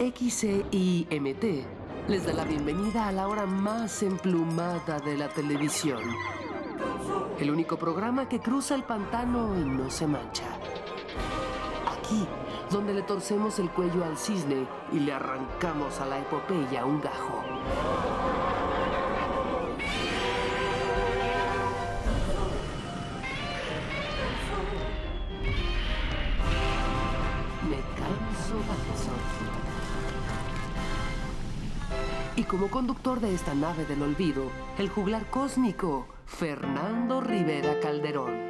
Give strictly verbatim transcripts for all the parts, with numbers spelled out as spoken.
X E I M T les da la bienvenida a la hora más emplumada de la televisión. El único programa que cruza el pantano y no se mancha. Aquí, donde le torcemos el cuello al cisne y le arrancamos a la epopeya un gajo. Me canso ganso. Y como conductor de esta nave del olvido, el juglar cósmico, Fernando Rivera Calderón.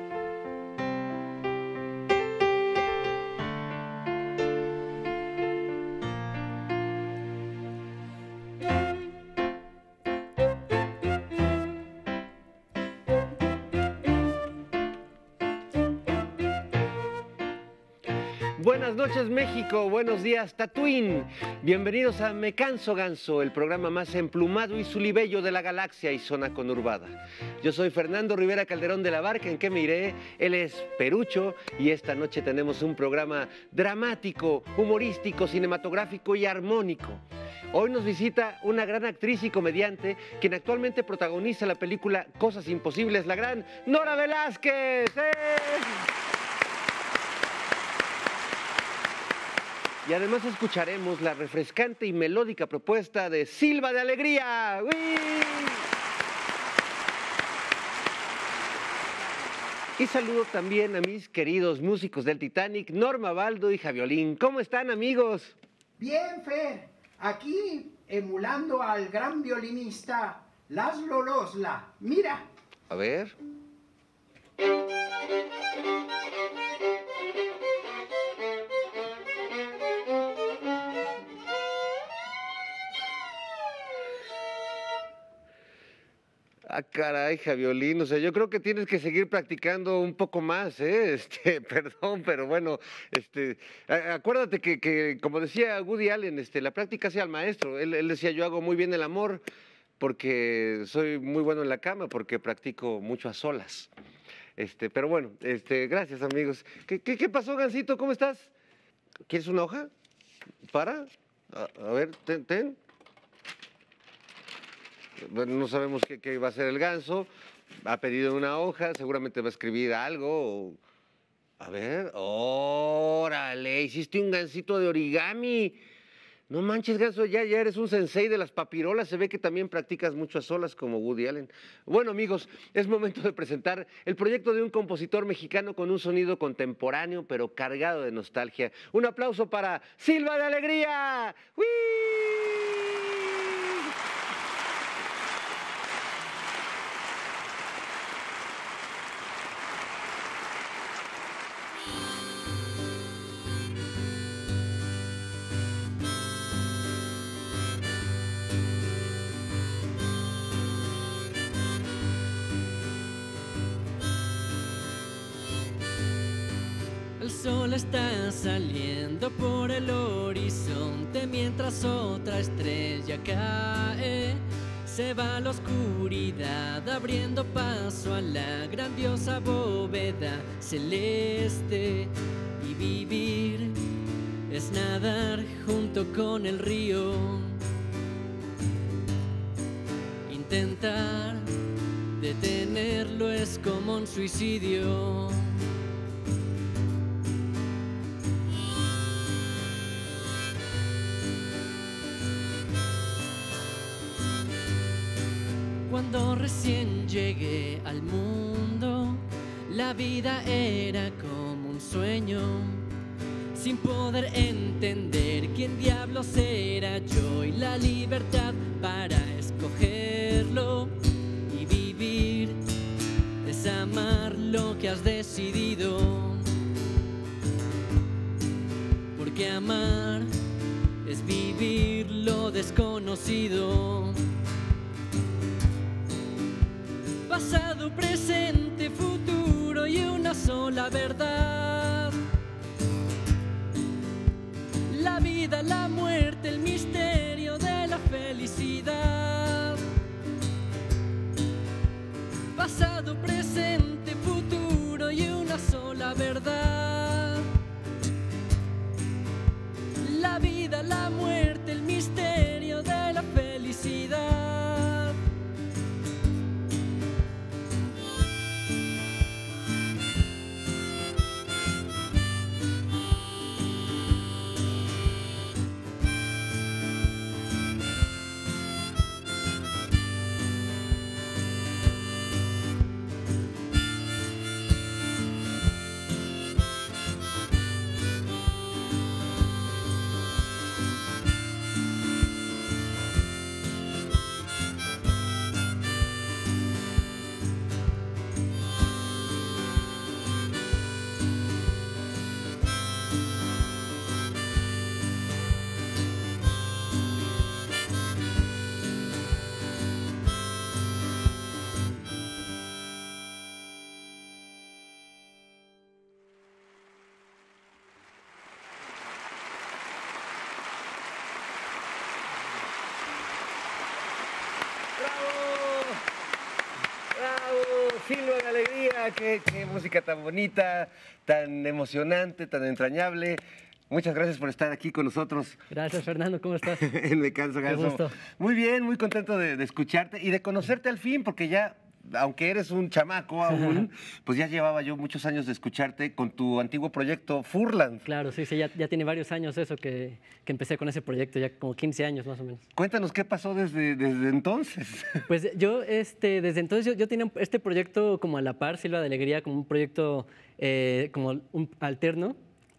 Buenas noches, México. Buenos días, Tatooine. Bienvenidos a Me Canso Ganso, el programa más emplumado y sulibello de la galaxia y zona conurbada. Yo soy Fernando Rivera Calderón de la Barca, ¿en qué me iré? Él es Perucho y esta noche tenemos un programa dramático, humorístico, cinematográfico y armónico. Hoy nos visita una gran actriz y comediante quien actualmente protagoniza la película Cosas Imposibles, la gran Nora Velázquez. ¡Eh! Y además escucharemos la refrescante y melódica propuesta de Silva de Alegría. ¡Uy! Y saludo también a mis queridos músicos del Titanic, Norma Baldo y Javiolín. ¿Cómo están, amigos? Bien, Fer. Aquí emulando al gran violinista Laszlo Losla. Mira. A ver. Ah, caray, Javiolín, o sea, yo creo que tienes que seguir practicando un poco más, ¿eh? Este, perdón, pero bueno, este, acuérdate que, que, como decía Woody Allen, este, la práctica hace al maestro. Él, él decía, yo hago muy bien el amor porque soy muy bueno en la cama, porque practico mucho a solas. Este, pero bueno, este, gracias, amigos. ¿Qué, qué, qué pasó, Gansito? ¿Cómo estás? ¿Quieres una hoja? ¿Para? A, a ver, ten, ten. Bueno, no sabemos qué, qué va a hacer el ganso. Ha pedido una hoja, seguramente va a escribir algo. O... A ver, órale, hiciste un gansito de origami. No manches, ganso, ya, ya eres un sensei de las papirolas. Se ve que también practicas mucho a solas como Woody Allen. Bueno, amigos, es momento de presentar el proyecto de un compositor mexicano con un sonido contemporáneo, pero cargado de nostalgia. Un aplauso para Silva de Alegría. ¡Uy! El sol está saliendo por el horizonte mientras otra estrella cae. Se va a la oscuridad abriendo paso a la grandiosa bóveda celeste. Y vivir es nadar junto con el río. Intentar detenerlo es como un suicidio. Cuando recién llegué al mundo, la vida era como un sueño, sin poder entender quién diablos era yo y la libertad para escogerlo. Y vivir es amar lo que has decidido, porque amar es vivir lo desconocido. Pasado, presente, futuro y una sola verdad. La vida, la muerte, el misterio de la felicidad. Pasado, presente, futuro y una sola verdad. La vida, la muerte. ¡Bravo! Silva de Alegría, qué, qué música tan bonita, tan emocionante, tan entrañable. Muchas gracias por estar aquí con nosotros. Gracias, Fernando, ¿cómo estás? Me canso, Qué canso. gusto. Muy bien, muy contento de, de escucharte y de conocerte al fin, porque ya, aunque eres un chamaco aún, pues ya llevaba yo muchos años de escucharte con tu antiguo proyecto Furland. Claro, sí, sí, ya, ya tiene varios años eso que, que empecé con ese proyecto, ya como quince años más o menos. Cuéntanos qué pasó desde, desde entonces. Pues yo, este, desde entonces, yo, yo tenía este proyecto como a la par, Silva de Alegría, como un proyecto eh, como un alterno.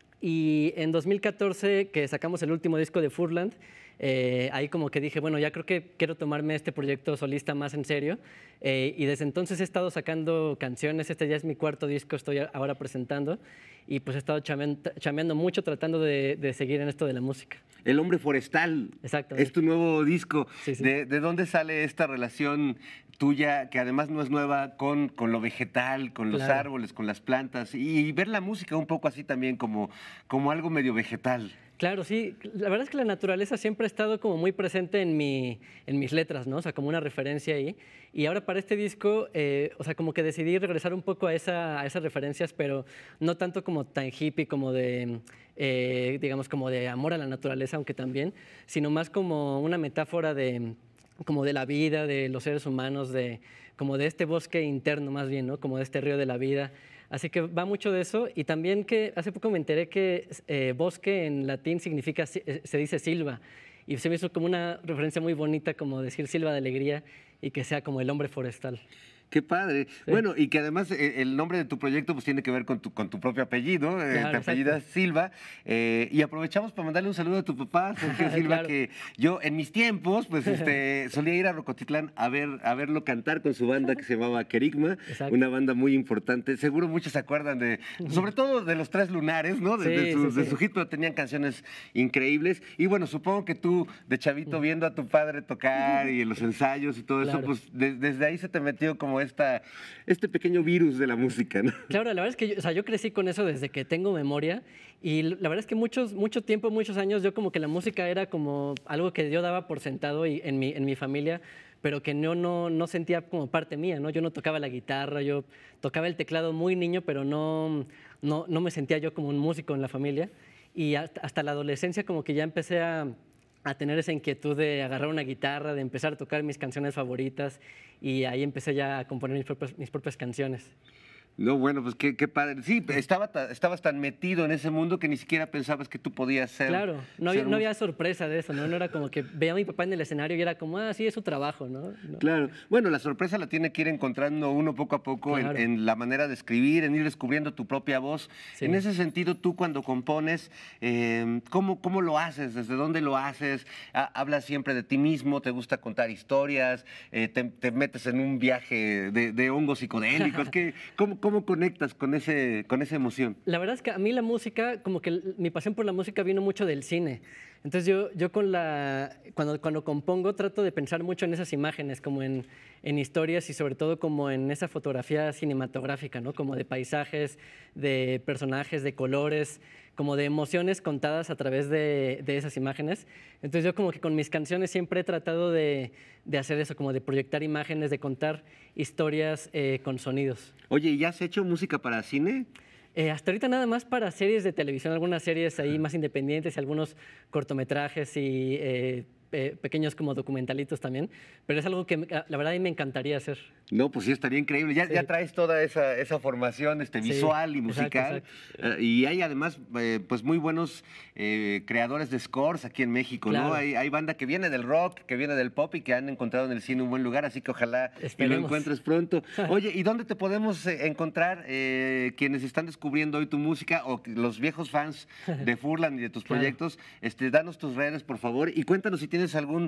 Y en dos mil catorce, que sacamos el último disco de Furland, eh, ahí como que dije, bueno, ya creo que quiero tomarme este proyecto solista más en serio. Eh, y desde entonces he estado sacando canciones, este ya es mi cuarto disco, estoy ahora presentando. Y pues he estado chameando, chameando mucho, tratando de, de seguir en esto de la música. El Hombre Forestal. Exactamente. Es tu nuevo disco. Sí, sí. ¿De, de dónde sale esta relación tuya, que además no es nueva, con, con lo vegetal, con los Claro. árboles, con las plantas? Y ver la música un poco así también, como, como algo medio vegetal. Claro, sí. La verdad es que la naturaleza siempre ha estado como muy presente en, mi, en mis letras, ¿no? O sea, como una referencia ahí. Y ahora para este disco, eh, o sea, como que decidí regresar un poco a, esa, a esas referencias, pero no tanto como tan hippie, como de, eh, digamos, como de amor a la naturaleza, aunque también, sino más como una metáfora de, como de la vida, de los seres humanos, de, como de este bosque interno más bien, ¿no? Como de este río de la vida. Así que va mucho de eso. Y también que hace poco me enteré que eh, bosque en latín significa, se dice silva. Y se me hizo como una referencia muy bonita, como decir Silva de Alegría y que sea como el hombre forestal. Qué padre. Sí. Bueno, y que además eh, el nombre de tu proyecto pues tiene que ver con tu, con tu propio apellido, eh, Claro, te apellidas exacto. Silva, eh, y aprovechamos para mandarle un saludo a tu papá, Sergio Silva, Claro. que yo en mis tiempos pues este, solía ir a Rocotitlán a, ver, a verlo cantar con su banda que se llamaba Querigma, Exacto. una banda muy importante. Seguro muchos se acuerdan de, sobre todo de los Tres Lunares, ¿no? De, Sí, de, su, sí, de sí. su hit, pero tenían canciones increíbles. Y bueno, supongo que tú, de chavito, viendo a tu padre tocar y en los ensayos y todo Claro. eso, pues de- desde ahí se te metió como esta... este pequeño virus de la música, ¿no? Claro, la verdad es que yo, o sea, yo crecí con eso desde que tengo memoria y la verdad es que muchos, mucho tiempo, muchos años, yo como que la música era como algo que yo daba por sentado y, en, mi, en mi familia, pero que no, no, no sentía como parte mía, ¿no? Yo no tocaba la guitarra, yo tocaba el teclado muy niño, pero no, no, no me sentía yo como un músico en la familia. Y hasta, hasta la adolescencia como que ya empecé a, a tener esa inquietud de agarrar una guitarra, de empezar a tocar mis canciones favoritas y ahí empecé ya a componer mis propias, mis propias canciones. No, bueno, pues qué, qué padre. Sí, estaba ta- estabas tan metido en ese mundo que ni siquiera pensabas que tú podías ser. Claro, no había, ser no un- había sorpresa de eso, ¿no? No era como que veía a mi papá en el escenario y era como, ah, sí, es su trabajo, ¿no? No. Claro. Bueno, la sorpresa la tiene que ir encontrando uno poco a poco en- Claro. en, la manera de escribir, en ir descubriendo tu propia voz. Sí. En ese sentido, tú cuando compones, eh, ¿cómo, ¿cómo lo haces? ¿Desde dónde lo haces? Ha- ¿Hablas siempre de ti mismo? ¿Te gusta contar historias? Eh, te, te metes en un viaje de, de hongos psicodélicos? ¿Qué, cómo, ¿Cómo conectas con, ese, con esa emoción? La verdad es que a mí la música, como que el- mi pasión por la música vino mucho del cine. Entonces yo, yo con la, cuando, cuando compongo trato de pensar mucho en esas imágenes, como en, en historias y sobre todo como en esa fotografía cinematográfica, ¿no? Como de paisajes, de personajes, de colores, como de emociones contadas a través de, de esas imágenes. Entonces yo como que con mis canciones siempre he tratado de, de hacer eso, como de proyectar imágenes, de contar historias eh, con sonidos. Oye, ¿y has hecho música para cine? Eh, hasta ahorita nada más para series de televisión, algunas series ahí más independientes y algunos cortometrajes y eh, eh, pequeños como documentalitos también, pero es algo que me- la verdad a mí me encantaría hacer. No, pues sí, estaría increíble. Ya, Sí. ya traes toda esa, esa formación este, Sí, visual y exacto, musical. Eh, y hay además eh, pues muy buenos eh, creadores de scores aquí en México, ¿no? Claro. Hay, hay banda que viene del rock, que viene del pop y que han encontrado en el cine un buen lugar, así que ojalá y lo Esperemos. encuentres pronto. Oye, ¿y dónde te podemos eh, encontrar eh, quienes están descubriendo hoy tu música o los viejos fans de Furland y de tus Claro. proyectos? Este, danos tus redes, por favor, y cuéntanos si tienes algún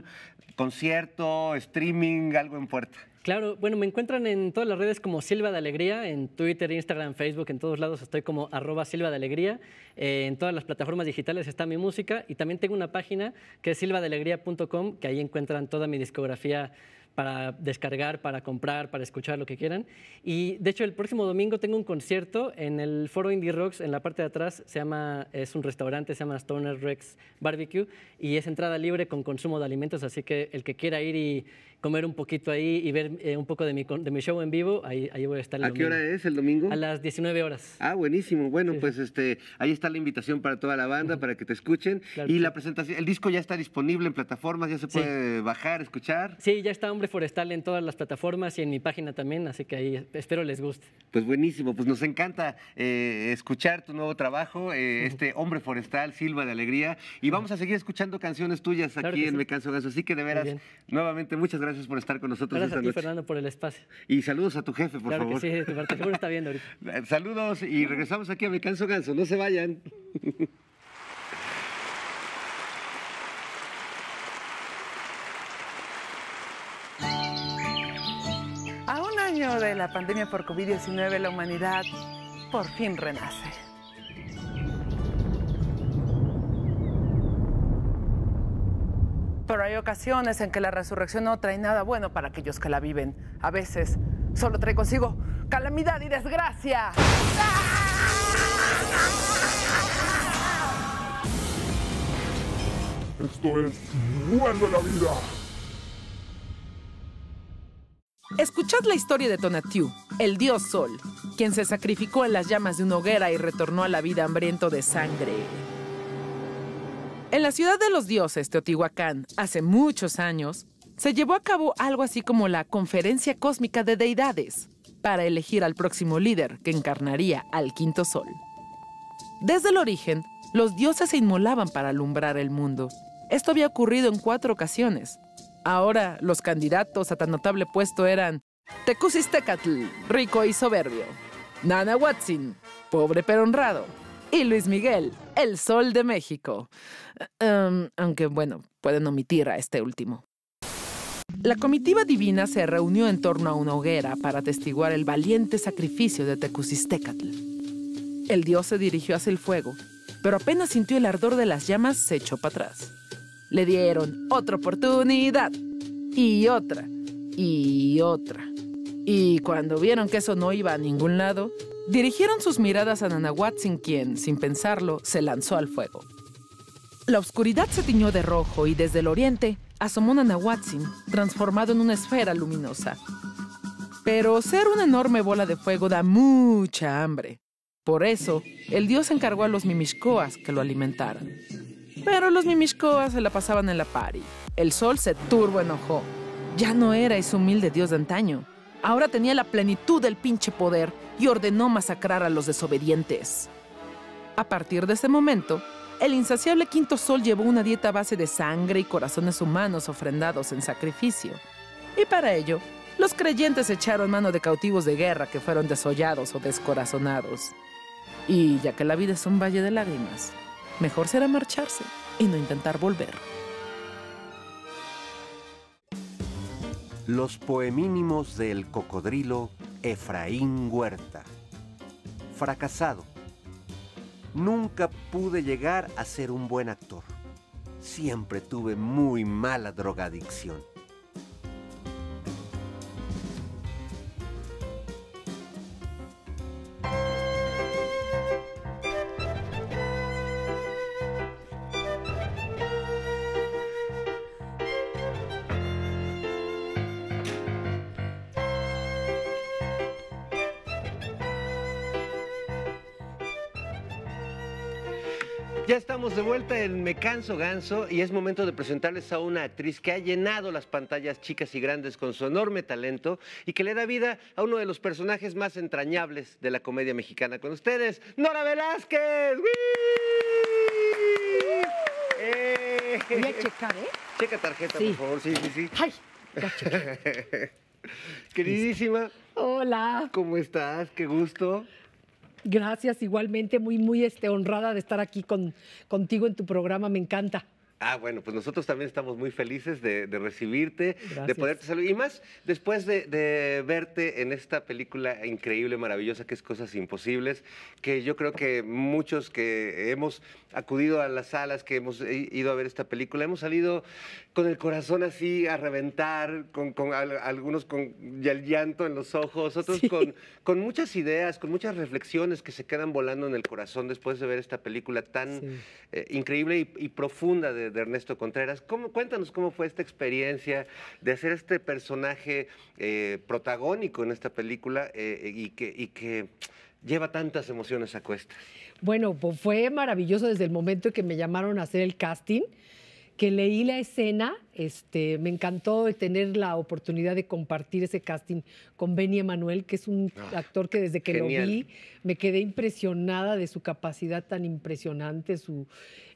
concierto, streaming, algo en puerta. Claro, bueno, me encuentran en todas las redes como Silva de Alegría, en Twitter, Instagram, Facebook, en todos lados estoy como arroba Silva de Alegría. Eh, en todas las plataformas digitales está mi música y también tengo una página que es silva de alegría punto com, que ahí encuentran toda mi discografía para descargar, para comprar, para escuchar lo que quieran. Y de hecho el próximo domingo tengo un concierto en el Foro Indie Rocks, en la parte de atrás, se llama, es un restaurante, se llama Stoner Rex Barbecue y es entrada libre con consumo de alimentos, así que el que quiera ir y, comer un poquito ahí y ver eh, un poco de mi, de mi show en vivo, ahí, ahí voy a estar el ¿A domingo. qué hora es el domingo? A las diecinueve horas. Ah, buenísimo. Bueno, Sí, pues sí. este, ahí está la invitación para toda la banda, para que te escuchen. Claro y que la sí. presentación, el disco ya está disponible en plataformas, ya se Sí. puede bajar, escuchar. Sí, ya está Hombre Forestal en todas las plataformas y en mi página también, así que ahí espero les guste. Pues buenísimo, pues nos encanta eh, escuchar tu nuevo trabajo, eh, este Hombre Forestal, Silva de Alegría, y vamos a seguir escuchando canciones tuyas Claro aquí que en sí. Me Canso Ganso. Así que de veras, bien. nuevamente, muchas gracias por estar con nosotros Gracias a esta ti, noche. Fernando, por el espacio. Y saludos a tu jefe, por Claro favor. que sí, de tu parte, seguro está viendo ahorita. Eh, Saludos y regresamos aquí a Me Canso Ganso, no se vayan. A un año de la pandemia por COVID diecinueve, la humanidad por fin renace. Pero hay ocasiones en que la resurrección no trae nada bueno para aquellos que la viven. A veces solo trae consigo calamidad y desgracia. Esto es Vuelve la vida. Escuchad la historia de Tonatiuh, el dios Sol, quien se sacrificó en las llamas de una hoguera y retornó a la vida hambriento de sangre. En la ciudad de los dioses, Teotihuacán, hace muchos años, se llevó a cabo algo así como la Conferencia Cósmica de Deidades, para elegir al próximo líder que encarnaría al quinto sol. Desde el origen, los dioses se inmolaban para alumbrar el mundo. Esto había ocurrido en cuatro ocasiones. Ahora, los candidatos a tan notable puesto eran Tecusistecatl, rico y soberbio; Nanahuatzin, pobre pero honrado; y Luis Miguel, el Sol de México. Um, aunque, bueno, pueden omitir a este último. La comitiva divina se reunió en torno a una hoguera para atestiguar el valiente sacrificio de Tecusistecatl. El dios se dirigió hacia el fuego, pero apenas sintió el ardor de las llamas, se echó para atrás. Le dieron otra oportunidad, y otra, y otra. Y cuando vieron que eso no iba a ningún lado, dirigieron sus miradas a Nanahuatzin, quien, sin pensarlo, se lanzó al fuego. La oscuridad se tiñó de rojo y desde el oriente asomó Nanahuatzin, transformado en una esfera luminosa. Pero ser una enorme bola de fuego da mucha hambre. Por eso, el dios encargó a los mimishcoas que lo alimentaran. Pero los mimishcoas se la pasaban en la pari. El sol se turbo enojó. Ya no era ese humilde dios de antaño. Ahora tenía la plenitud del pinche poder y ordenó masacrar a los desobedientes. A partir de ese momento, el insaciable quinto sol llevó una dieta a base de sangre y corazones humanos ofrendados en sacrificio. Y para ello, los creyentes echaron mano de cautivos de guerra que fueron desollados o descorazonados. Y ya que la vida es un valle de lágrimas, mejor será marcharse y no intentar volver. Los poemínimos del cocodrilo Efraín Huerta. Fracasado. Nunca pude llegar a ser un buen actor. Siempre tuve muy mala drogadicción. Ya estamos de vuelta en Me Canso Ganso y es momento de presentarles a una actriz que ha llenado las pantallas chicas y grandes con su enorme talento y que le da vida a uno de los personajes más entrañables de la comedia mexicana. Con ustedes, Nora Velázquez. ¡Wii! Eh. Voy a checar, ¿eh? Checa tarjeta, Sí. por favor. Sí, sí, sí. Ay, ya chequé. Queridísima, Hola, ¿cómo estás? Qué gusto. gracias igualmente, muy, muy este, honrada de estar aquí con, contigo en tu programa, me encanta. Ah, bueno, pues nosotros también estamos muy felices de, de recibirte, de Gracias. poderte saludar. Y más después de, de verte en esta película increíble, maravillosa, que es Cosas Imposibles, que yo creo que muchos que hemos acudido a las salas, que hemos ido a ver esta película, hemos salido con el corazón así a reventar, con, con al- algunos con ya el llanto en los ojos, otros Sí. con, con muchas ideas, con muchas reflexiones que se quedan volando en el corazón después de ver esta película tan Sí. eh, increíble y, y profunda de de, de Ernesto Contreras. ¿Cómo, cuéntanos cómo fue esta experiencia de hacer este personaje eh, protagónico en esta película eh, y, que, y que lleva tantas emociones a cuestas. Bueno, pues fue maravilloso desde el momento en que me llamaron a hacer el casting, que leí la escena. Este, me encantó tener la oportunidad de compartir ese casting con Benny Emanuel, que es un oh, actor que desde que genial. lo vi me quedé impresionada de su capacidad tan impresionante, su...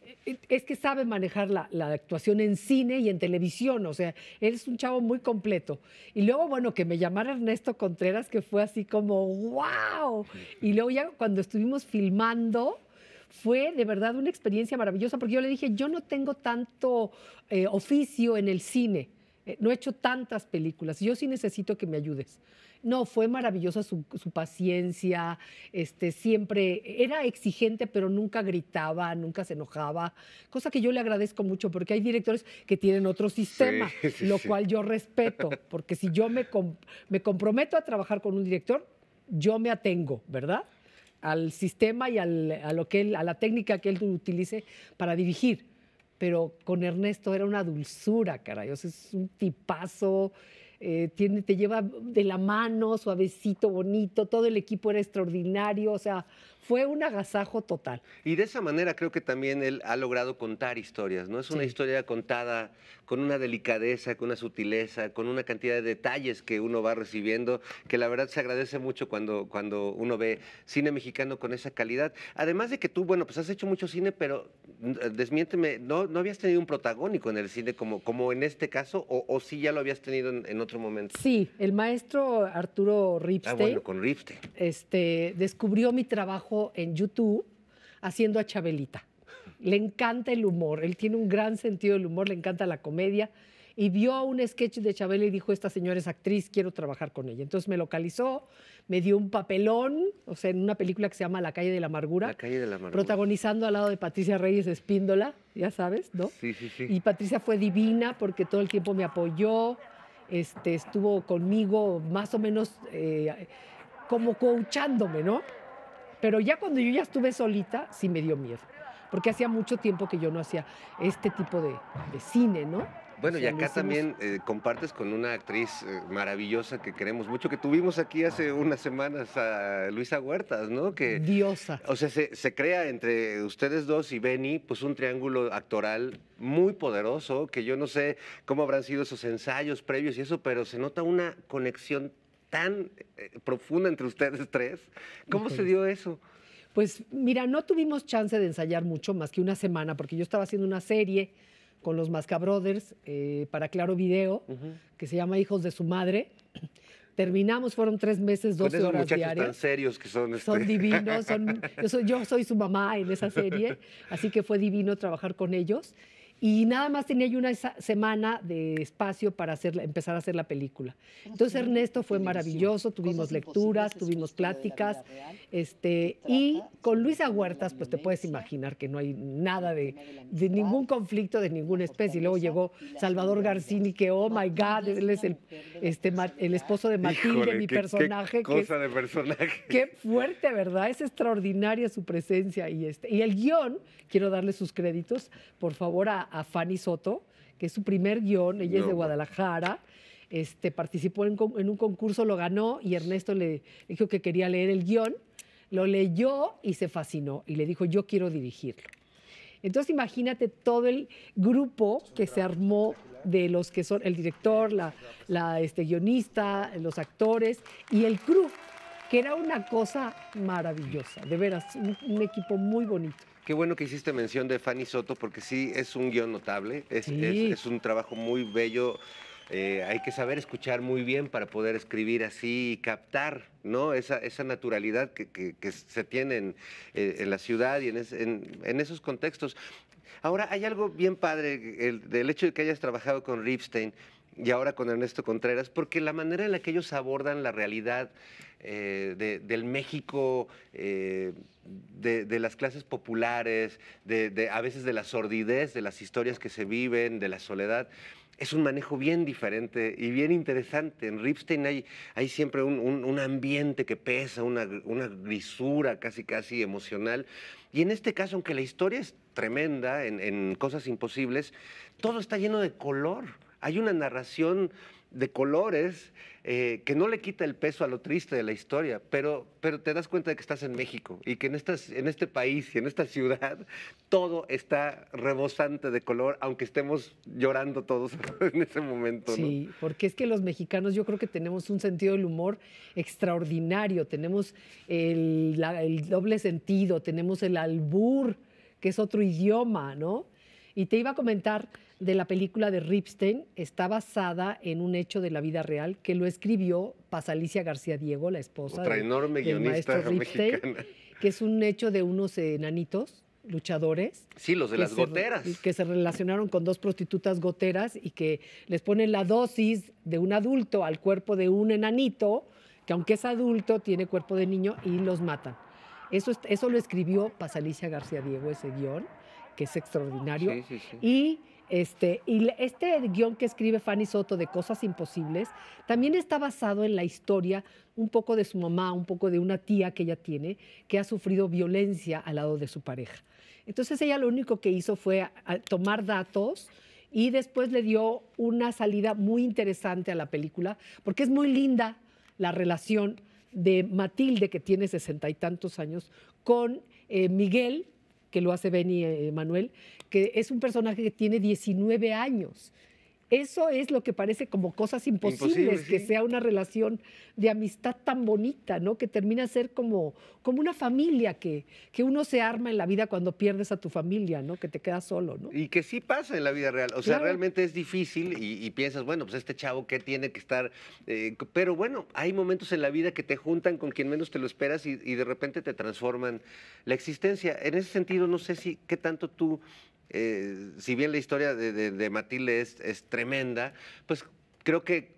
Es que sabe manejar la, la actuación en cine y en televisión, o sea, él es un chavo muy completo. Y luego, bueno, que me llamara Ernesto Contreras, que fue así como, ¡wow! Y luego ya cuando estuvimos filmando, fue de verdad una experiencia maravillosa, porque yo le dije, yo no tengo tanto eh, oficio en el cine, eh, no he hecho tantas películas, yo sí necesito que me ayudes. No, fue maravillosa su, su paciencia, este, siempre era exigente, pero nunca gritaba, nunca se enojaba, cosa que yo le agradezco mucho, porque hay directores que tienen otro sistema, sí, sí, lo sí. cual yo respeto, porque si yo me, com me comprometo a trabajar con un director, yo me atengo, ¿verdad?, al sistema y al, a, lo que él, a la técnica que él utilice para dirigir. Pero con Ernesto era una dulzura, caray, o sea, es un tipazo. Eh, tiene, te lleva de la mano, suavecito, bonito, todo el equipo era extraordinario, o sea, fue un agasajo total. Y de esa manera creo que también él ha logrado contar historias, ¿no? Es una sí. historia contada con una delicadeza, con una sutileza, con una cantidad de detalles que uno va recibiendo, que la verdad se agradece mucho cuando, cuando uno ve cine mexicano con esa calidad. Además de que tú, bueno, pues has hecho mucho cine, pero desmiénteme, ¿no, no habías tenido un protagónico en el cine como, como en este caso, o, o sí ya lo habías tenido en, en otro momento? Sí, el maestro Arturo Ripstein, ah, bueno, con Ripstein. Este, descubrió mi trabajo en YouTube haciendo a Chabelita. Le encanta el humor, él tiene un gran sentido del humor, le encanta la comedia, y vio un sketch de Chabela y dijo, esta señora es actriz, quiero trabajar con ella. Entonces me localizó, me dio un papelón, o sea, en una película que se llama La calle de la amargura. La calle de la amargura. Protagonizando al lado de Patricia Reyes Espíndola, ya sabes, ¿no? Sí, sí, sí. Y Patricia fue divina porque todo el tiempo me apoyó, este, estuvo conmigo más o menos eh, como coachándome, ¿no? Pero ya cuando yo ya estuve solita, sí me dio miedo, porque hacía mucho tiempo que yo no hacía este tipo de, de cine, ¿no? Bueno, o sea, y acá también eh, compartes con una actriz eh, maravillosa que queremos mucho, que tuvimos aquí hace unas semanas, a Luisa Huertas, ¿no? Que, Diosa. O sea, se, se crea entre ustedes dos y Benny, pues un triángulo actoral muy poderoso, que yo no sé cómo habrán sido esos ensayos previos y eso, pero se nota una conexión tan eh, profunda entre ustedes tres. ¿Cómo Híjole. se dio eso? Pues mira, no tuvimos chance de ensayar mucho, más que una semana, porque yo estaba haciendo una serie con los Masca Brothers eh, para Claro Video, uh-huh. que se llama Hijos de su Madre. Terminamos, fueron tres meses, doce horas diarias. Con esos muchachos tan serios que son. Este... Son divinos, son, yo, soy, yo soy su mamá en esa serie, así que fue divino trabajar con ellos. Y nada más tenía yo una semana de espacio para hacer, empezar a hacer la película. Entonces Ernesto fue maravilloso, tuvimos lecturas, tuvimos pláticas, este, y con Luisa Huertas, pues te puedes imaginar que no hay nada de, de ningún conflicto de ninguna especie. Y luego llegó Salvador Garcini, que oh my God, él es el, este, el esposo de Matilde, Híjole, mi qué, personaje. Qué cosa que es, de personaje. Qué fuerte, ¿verdad? Es extraordinaria su presencia. Y, este, y el guión, quiero darle sus créditos, por favor, a a Fanny Soto, que es su primer guión, ella no. es de Guadalajara, este, participó en, en un concurso, lo ganó y Ernesto le dijo que quería leer el guión, lo leyó y se fascinó y le dijo, yo quiero dirigirlo. Entonces imagínate todo el grupo que se armó de los que son el director, la, la este, guionista, los actores y el crew, que era una cosa maravillosa, de veras, un, un equipo muy bonito. Qué bueno que hiciste mención de Fanny Soto, porque sí, es un guión notable, es, sí. es, es un trabajo muy bello. Eh, hay que saber escuchar muy bien para poder escribir así y captar, ¿no? Esa, esa naturalidad que, que, que se tiene en, eh, en la ciudad y en, es, en, en esos contextos. Ahora, hay algo bien padre, el, del hecho de que hayas trabajado con Ripstein y ahora con Ernesto Contreras, porque la manera en la que ellos abordan la realidad eh, de, del México, eh, de, de las clases populares, de, de, a veces de la sordidez, de las historias que se viven, de la soledad, es un manejo bien diferente y bien interesante. En Ripstein hay, hay siempre un, un, un ambiente que pesa, una, una grisura casi casi emocional. Y en este caso, aunque la historia es tremenda en, en Cosas Imposibles, todo está lleno de color. Hay una narración de colores eh, que no le quita el peso a lo triste de la historia, pero, pero te das cuenta de que estás en México y que en, estas, en este país y en esta ciudad todo está rebosante de color, aunque estemos llorando todos en ese momento, ¿no? Sí, porque es que los mexicanos yo creo que tenemos un sentido del humor extraordinario, tenemos el, la- el doble sentido, tenemos el albur, que es otro idioma, ¿no? Y te iba a comentar de la película de Ripstein, está basada en un hecho de la vida real que lo escribió Pasalicia García Diego, la esposa Otra de- enorme del guionista maestro Ripstein, mexicana. que es un hecho de unos enanitos luchadores. Sí, los de que las se- goteras. que se relacionaron con dos prostitutas goteras y que les ponen la dosis de un adulto al cuerpo de un enanito, que aunque es adulto, tiene cuerpo de niño y los matan. Eso, es- eso lo escribió Pasalicia García Diego, ese guión, que es extraordinario. Sí, sí, sí. Y, este, y le- este guión que escribe Fanny Soto de Cosas Imposibles también está basado en la historia un poco de su mamá, un poco de una tía que ella tiene, que ha sufrido violencia al lado de su pareja. Entonces ella lo único que hizo fue a- a tomar datos y después le dio una salida muy interesante a la película, porque es muy linda la relación de Matilde, que tiene sesenta y tantos años, con eh, Miguel, que lo hace Benny eh, Manuel, que es un personaje que tiene diecinueve años. Eso es lo que parece como Cosas Imposibles, Imposible, que sí. sea una relación de amistad tan bonita, ¿no? Que termina a ser como, como una familia que, que uno se arma en la vida cuando pierdes a tu familia, ¿no? Que te quedas solo, ¿no? Y que sí pasa en la vida real. O sea, Claro. realmente es difícil y, y piensas, bueno, pues este chavo, ¿qué tiene que estar? Eh, c- pero bueno, hay momentos en la vida que te juntan con quien menos te lo esperas y, y de repente te transforman la existencia. En ese sentido, no sé si qué tanto tú, eh, si bien la historia de, de- de Matilde es, es tremenda, pues creo que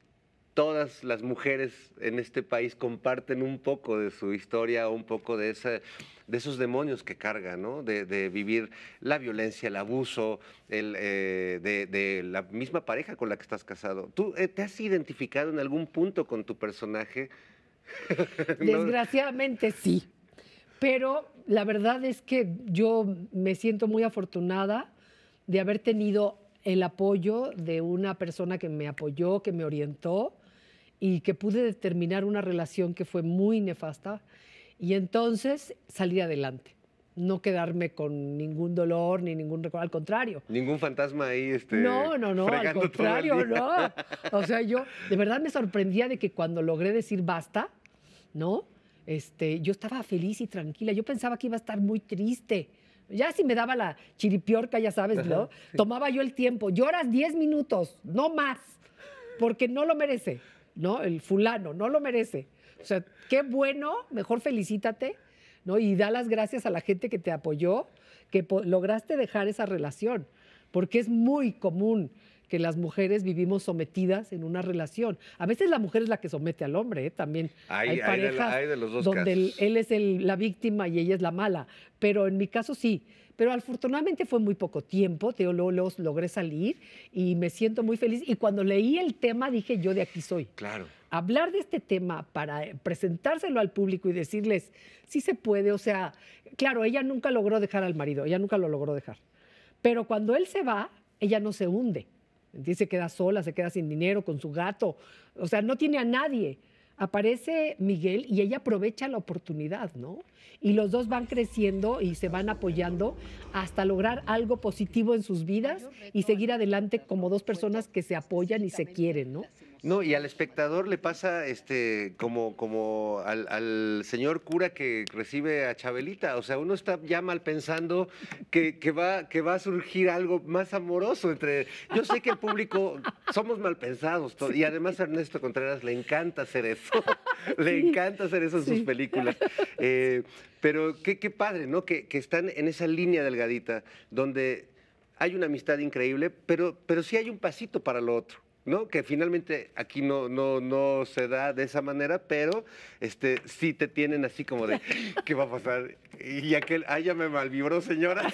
todas las mujeres en este país comparten un poco de su historia, un poco de, esa, de esos demonios que carga, ¿no? De, de vivir la violencia, el abuso, el, eh, de, de la misma pareja con la que estás casado. ¿Tú eh, te has identificado en algún punto con tu personaje? ¿No? Desgraciadamente sí, pero la verdad es que yo me siento muy afortunada de haber tenido el apoyo de una persona que me apoyó, que me orientó y que pude determinar una relación que fue muy nefasta y entonces salir adelante, no quedarme con ningún dolor ni ningún recuerdo, al contrario. Ningún fantasma ahí, este, No, no, no, al fregando todo el contrario, día. no. O sea, yo de verdad me sorprendía de que cuando logré decir basta, ¿no? Este, yo estaba feliz y tranquila. Yo pensaba que iba a estar muy triste. Ya si me daba la chiripiorca, ya sabes, ¿no? Tomaba yo el tiempo. Lloras diez minutos, no más, porque no lo merece, ¿no? El fulano, no lo merece. O sea, qué bueno, mejor felicítate, ¿no? Y da las gracias a la gente que te apoyó, que po- lograste dejar esa relación, porque es muy común que las mujeres vivimos sometidas en una relación. A veces la mujer es la que somete al hombre, ¿eh? También Hay- hay hay de la- parejas hay de los dos donde el- casos. él es el- la víctima y ella es la mala, pero en mi caso sí. Pero afortunadamente fue muy poco tiempo, te digo, luego, luego logré salir y me siento muy feliz. Y cuando leí el tema dije, yo de aquí soy. Claro. Hablar de este tema para presentárselo al público y decirles, sí se puede, o sea, claro, ella nunca logró dejar al marido, ella nunca lo logró dejar. Pero cuando él se va, ella no se hunde. ¿Entiendes? Se queda sola, se queda sin dinero, con su gato, o sea, no tiene a nadie. Aparece Miguel y ella aprovecha la oportunidad, ¿no? Y los dos van creciendo y se van apoyando hasta lograr algo positivo en sus vidas y seguir adelante como dos personas que se apoyan y se quieren, ¿no? No, y al espectador le pasa este como, como al, al señor cura que recibe a Chabelita. O sea, uno está ya mal pensando que, que, va, que va a surgir algo más amoroso entre. Yo sé que el público somos mal pensados to- y además a Ernesto Contreras le encanta hacer eso. Le Sí. encanta hacer eso en sus Sí. películas. Eh, pero qué, qué padre, ¿no? Que, que están en esa línea delgadita donde hay una amistad increíble, pero, pero sí hay un pasito para lo otro. ¿no? Que finalmente aquí no, no, no se da de esa manera, pero este, sí te tienen así como de, ¿qué va a pasar? Y aquel, ay, ya me malvibró, señora.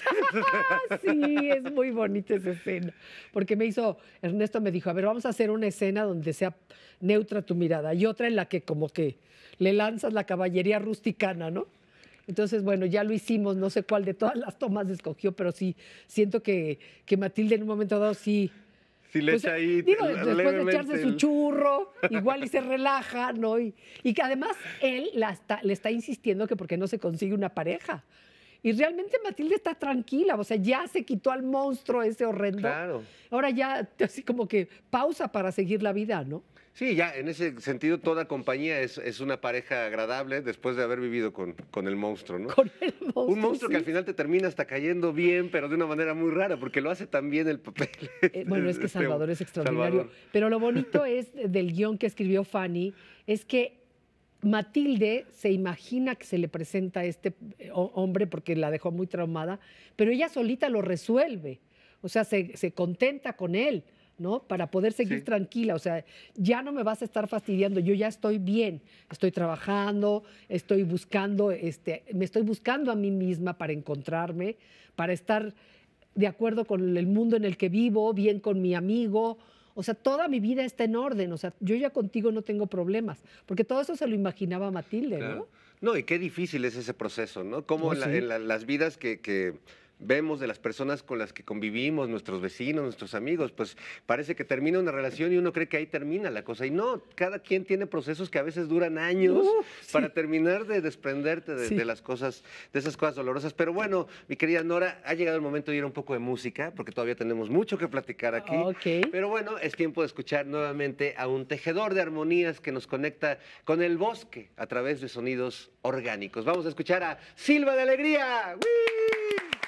Sí, es muy bonita esa escena. Porque me hizo, Ernesto me dijo, a ver, vamos a hacer una escena donde sea neutra tu mirada y otra en la que como que le lanzas la caballería rusticana, ¿no? Entonces, bueno, ya lo hicimos, no sé cuál de todas las tomas escogió, pero sí, siento que, que Matilde en un momento dado sí... Si le pues, echa ahí digo, después de echarse levemente su el- churro, igual y se relaja, ¿no? Y, y que además él la está- le está insistiendo que porque no se consigue una pareja. Y realmente Matilde está tranquila, o sea, ya se quitó al monstruo ese horrendo. Claro. Ahora ya, así como que pausa para seguir la vida, ¿no? Sí, ya en ese sentido toda compañía es, es una pareja agradable después de haber vivido con, con el monstruo, ¿no? Con el monstruo. Un monstruo que sí. al final te termina hasta cayendo bien, pero de una manera muy rara, porque lo hace tan bien el papel. Eh, bueno, es que Este, Salvador es extraordinario. Salvador. Pero lo bonito es del guión que escribió Fanny, es que Matilde se imagina que se le presenta a este eh, ho- hombre porque la dejó muy traumada, pero ella solita lo resuelve. O sea, se, se contenta con él, ¿no? Para poder seguir Sí. tranquila. O sea, ya no me vas a estar fastidiando, yo ya estoy bien, estoy trabajando, estoy buscando, este, me estoy buscando a mí misma para encontrarme, para estar de acuerdo con el mundo en el que vivo, bien con mi amigo. O sea, toda mi vida está en orden. O sea, yo ya contigo no tengo problemas. Porque todo eso se lo imaginaba Matilde, Claro. ¿no? No, y qué difícil es ese proceso, ¿no? Como Oh, en, la- sí. en la- las vidas que, que vemos de las personas con las que convivimos, nuestros vecinos, nuestros amigos, pues parece que termina una relación y uno cree que ahí termina la cosa. Y no, cada quien tiene procesos que a veces duran años Uh, sí. para terminar de desprenderte de, Sí. de las cosas, de esas cosas dolorosas. Pero bueno, mi querida Nora, ha llegado el momento de ir a un poco de música, porque todavía tenemos mucho que platicar aquí. Ok. Pero bueno, es tiempo de escuchar nuevamente a un tejedor de armonías que nos conecta con el bosque a través de sonidos orgánicos. Vamos a escuchar a Silva de Alegría. ¡Wii!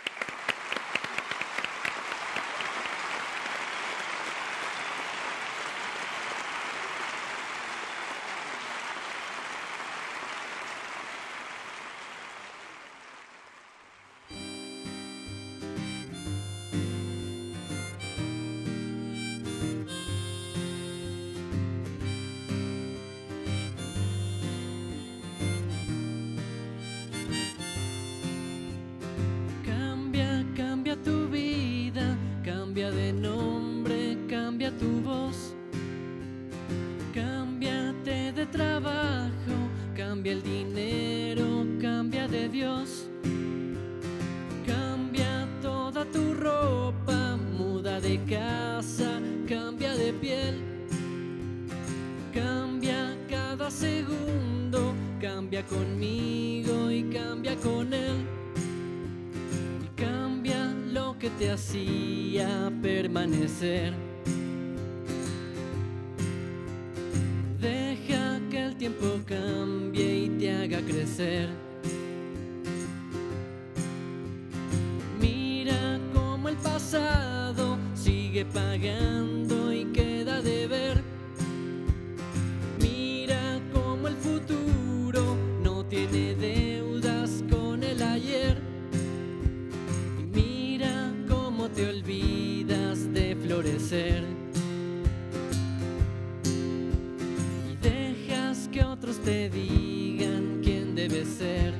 Cambia, cambia tu vida, cambia de nombre, cambia tu voz. Cámbiate de trabajo, cambia el dinero, cambia de Dios. Cambia toda tu ropa, muda de casa, cambia de piel. Cambia cada segundo, cambia conmigo y cambia con él. Y cambia lo que te hacía permanecer. Deja que el tiempo cambie y te haga crecer. Mira cómo el pasado sigue pagando y queda de ver. Mira cómo el futuro no tiene deudas con el ayer. Y mira cómo te olvidas de florecer. Y dejas que otros te digan quién debes ser.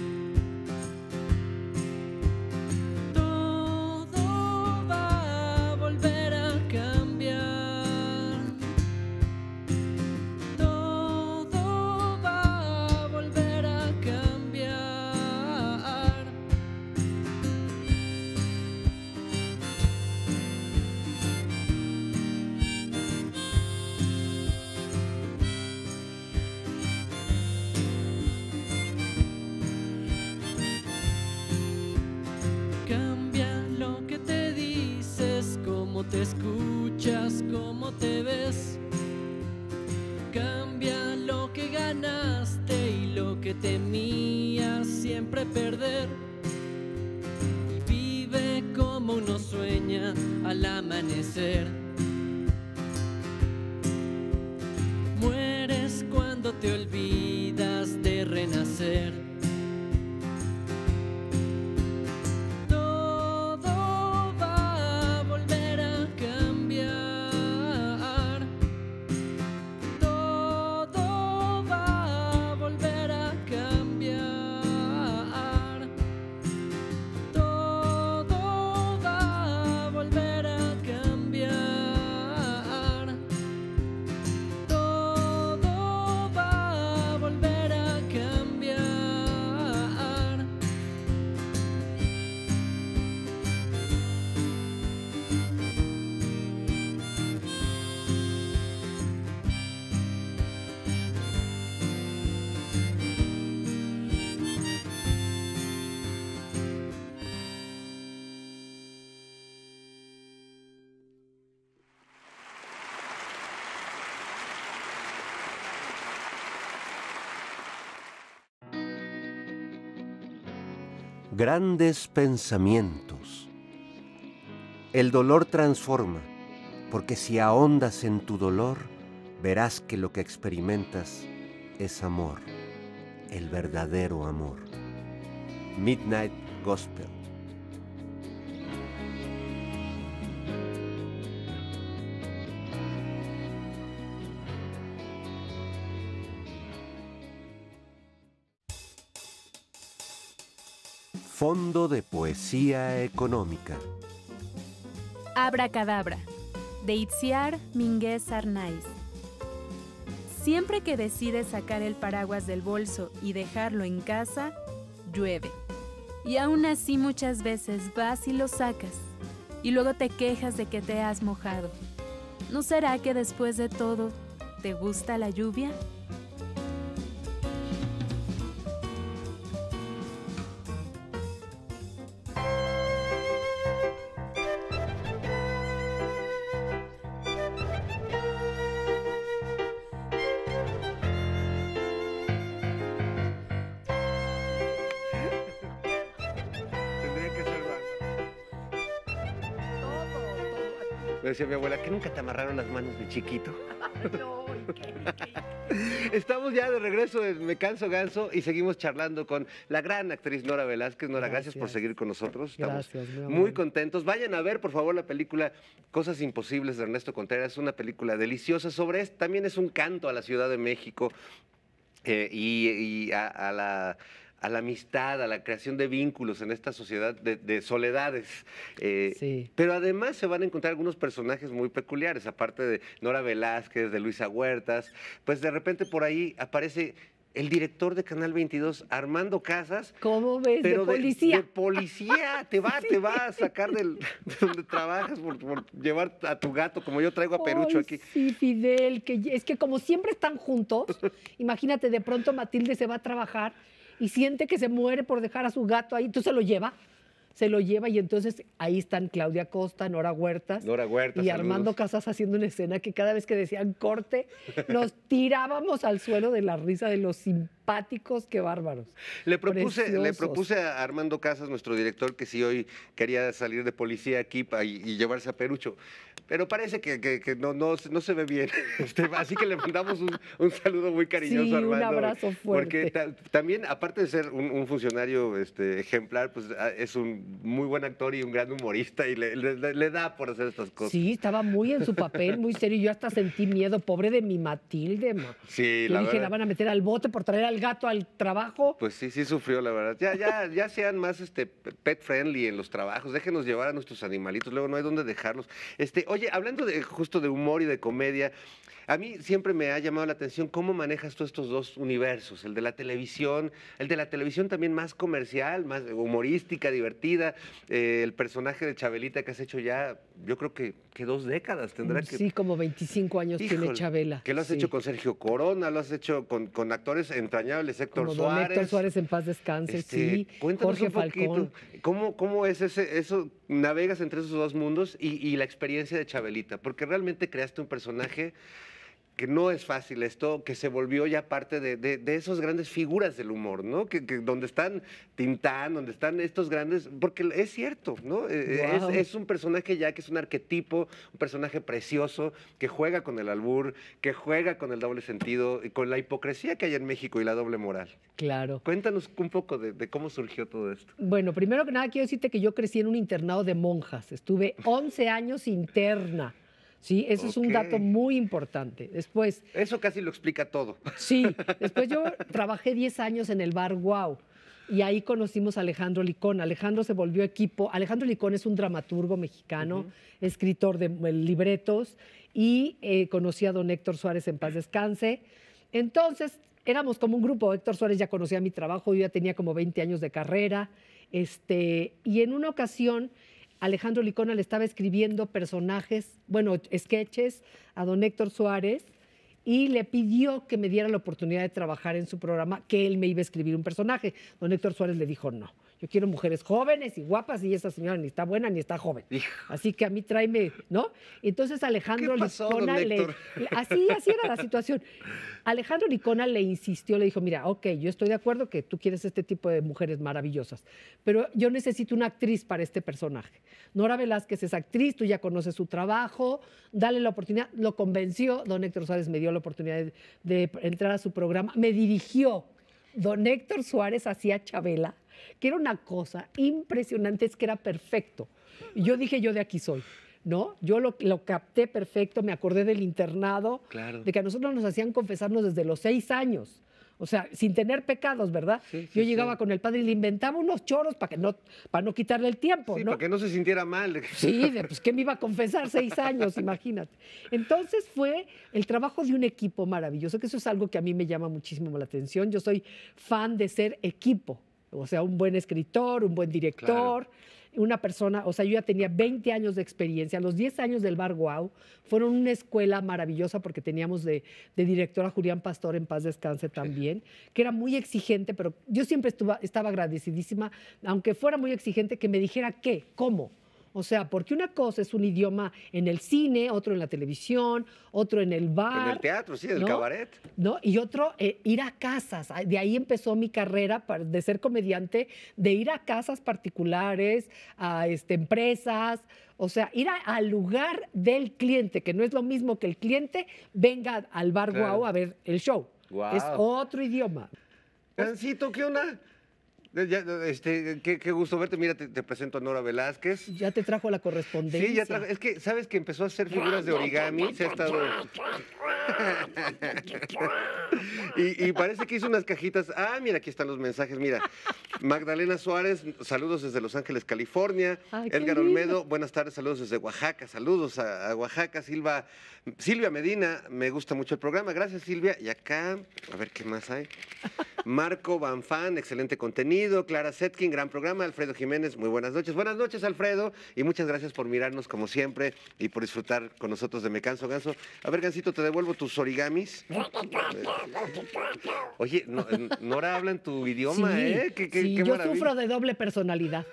Todo va a volver a cambiar. Todo va a volver a cambiar. Cambia lo que te dices, cómo te escuchas, cómo te ves. Cambia lo que ganaste y lo que temías siempre perder. Y vive como uno sueña al amanecer. Mueres cuando te olvidas de renacer. Todo va a volver a cambiar. Grandes pensamientos. El dolor transforma, porque si ahondas en tu dolor, verás que lo que experimentas es amor, el verdadero amor. Midnight Gospel. Fondo de Poesía Económica. Abracadabra, de Itziar Minguez Arnaiz. Siempre que decides sacar el paraguas del bolso y dejarlo en casa, llueve. Y aún así muchas veces vas y lo sacas, y luego te quejas de que te has mojado. ¿No será que después de todo, te gusta la lluvia? Me decía mi abuela, ¿que nunca te amarraron las manos de chiquito? No, ¿y qué? Estamos ya de regreso de Me Canso Ganso y seguimos charlando con la gran actriz Nora Velázquez. Nora, gracias, gracias por seguir con nosotros. Estamos gracias, muy, muy contentos. Vayan a ver, por favor, la película Cosas Imposibles de Ernesto Contreras. Es una película deliciosa sobre esto. También es un canto a la Ciudad de México eh, y, y a, a la... a la amistad, a la creación de vínculos en esta sociedad de, de soledades. Eh, sí. Pero además se van a encontrar algunos personajes muy peculiares, aparte de Nora Velázquez, de Luisa Huertas, pues de repente por ahí aparece el director de Canal veintidós, Armando Casas. ¿Cómo ves? Pero de policía. De, de policía, te va, sí. te va a sacar del, de donde trabajas por, por llevar a tu gato, como yo traigo a Perucho Ay, aquí. Sí, Fidel, que es que como siempre están juntos, imagínate, de pronto Matilde se va a trabajar y siente que se muere por dejar a su gato ahí, entonces se lo lleva, se lo lleva y entonces ahí están Claudia Costa, Nora Huertas, Nora Huertas y Armando saludos. Casas haciendo una escena que cada vez que decían corte, nos tirábamos al suelo de la risa de los simpáticos, qué bárbaros. Le propuse, le propuse a Armando Casas, nuestro director, que si hoy quería salir de policía aquí pa, y, y llevarse a Perucho, pero parece que, que, que no, no, no se ve bien. Este, así que le mandamos un, un saludo muy cariñoso sí, a Armando. Un abrazo fuerte. Porque ta, también, aparte de ser un, un funcionario este, ejemplar, pues es un muy buen actor y un gran humorista y le, le, le da por hacer estas cosas. Sí, estaba muy en su papel, muy serio. Yo hasta sentí miedo, pobre de mi Matilde. Ma. Sí, Yo la dije, verdad. la van a meter al bote por traer al gato al trabajo. Pues sí, sí sufrió, la verdad. Ya, ya, ya sean más este, pet friendly en los trabajos. Déjenos llevar a nuestros animalitos, luego no hay dónde dejarlos. Este, oye, hablando de justo de humor y de comedia, a mí siempre me ha llamado la atención cómo manejas tú estos dos universos, el de la televisión, el de la televisión también más comercial, más humorística, divertida, eh, el personaje de Chabelita que has hecho ya, yo creo que, que dos décadas tendrá que... Sí, como veinticinco años Híjole, tiene Chabela. Que lo has sí. hecho con Sergio Corona, lo has hecho con, con actores entrañables, Héctor como Suárez. Don Héctor Suárez en paz descanse, este, sí, cuéntanos Jorge un poquito, Falcón. ¿cómo, cómo es ese, eso, navegas entre esos dos mundos y, y la experiencia de Chabelita? Porque realmente creaste un personaje que no es fácil esto, que se volvió ya parte de, de, de esas grandes figuras del humor, ¿no? Que, que donde están Tintán, donde están estos grandes, porque es cierto, ¿no? Wow. Es, es un personaje ya que es un arquetipo, un personaje precioso, que juega con el albur, que juega con el doble sentido y con la hipocresía que hay en México y la doble moral. Claro. Cuéntanos un poco de, de cómo surgió todo esto. Bueno, primero que nada quiero decirte que yo crecí en un internado de monjas, estuve once años interna. Sí, eso okay. es un dato muy importante. Después... Eso casi lo explica todo. Sí, después yo trabajé diez años en el bar Guau y ahí conocimos a Alejandro Licón. Alejandro se volvió equipo. Alejandro Licón es un dramaturgo mexicano, uh-huh. escritor de libretos y eh, conocí a don Héctor Suárez en paz descanse. Entonces, éramos como un grupo. Héctor Suárez ya conocía mi trabajo, yo ya tenía como veinte años de carrera. Este, y en una ocasión... Alejandro Licona le estaba escribiendo personajes, bueno, sketches a don Héctor Suárez y le pidió que me diera la oportunidad de trabajar en su programa, que él me iba a escribir un personaje. Don Héctor Suárez le dijo no. Yo Yo quiero mujeres jóvenes y guapas y esa señora ni está buena ni está joven. Hijo. Así que a mí tráeme, ¿no? Entonces Alejandro ¿Qué pasó, Licona don le, Héctor? así, así era la situación. Alejandro Licona le insistió, le dijo, mira, ok, yo estoy de acuerdo que tú quieres este tipo de mujeres maravillosas, pero yo necesito una actriz para este personaje. Nora Velázquez es actriz, tú ya conoces su trabajo, dale la oportunidad. Lo convenció, don Héctor Suárez me dio la oportunidad de, de entrar a su programa, me dirigió. Don Héctor Suárez hacía Chabela, que era una cosa impresionante, es que era perfecto. Y yo dije, yo de aquí soy, ¿no? Yo lo, lo capté perfecto, me acordé del internado, Claro. de que a nosotros nos hacían confesarnos desde los seis años. O sea, sin tener pecados, ¿verdad? Sí, sí, yo llegaba sí. con el padre y le inventaba unos choros para que no, para no quitarle el tiempo, Sí, ¿no? para que no se sintiera mal. Sí, de, pues que me iba a confesar seis años, imagínate. Entonces fue el trabajo de un equipo maravilloso, que eso es algo que a mí me llama muchísimo la atención. Yo soy fan de ser equipo, o sea, un buen escritor, un buen director, una persona, o sea, yo ya tenía veinte años de experiencia. Los diez años del Bar Guau fueron una escuela maravillosa porque teníamos de, de director a Julián Pastor, en paz descanse también, que era muy exigente, pero yo siempre estuve, estaba agradecidísima, aunque fuera muy exigente, que me dijera qué, cómo. O sea, porque una cosa es un idioma en el cine, otro en la televisión, otro en el bar. En el teatro, sí, en el ¿no? cabaret. ¿No? Y otro, eh, ir a casas. De ahí empezó mi carrera para- de ser comediante, de ir a casas particulares, a este, empresas, o sea, ir a- al lugar del cliente, que no es lo mismo que el cliente venga al Bar Claro. Guau a ver el show. Guau. Es otro idioma. Gancito, ¿qué onda? Eh, ya, este, qué, qué gusto verte. Mira, te, te presento a Nora Velázquez. Ya te trajo la correspondencia. Sí, ya trajo. Es que, ¿sabes que empezó a hacer figuras de origami? Se ha estado... y, y parece que hizo unas cajitas. Ah, mira, aquí están los mensajes. Mira, Magdalena Suárez, saludos desde Los Ángeles, California. Ay, qué Edgar lindo. Olmedo, buenas tardes, saludos desde Oaxaca. Saludos a, a Oaxaca. Silva, Silvia Medina, me gusta mucho el programa. Gracias, Silvia. Y acá, a ver qué más hay. Marco Banfán, excelente contenido. Clara Setkin, gran programa. Alfredo Jiménez, muy buenas noches. Buenas noches, Alfredo. Y muchas gracias por mirarnos como siempre y por disfrutar con nosotros de Me Canso Ganso. A ver, Gancito, te devuelvo tus origamis. Oye, no- Nora habla en tu idioma, Sí, ¿eh? Qué, qué- sí, qué yo maravilla. sufro de doble personalidad.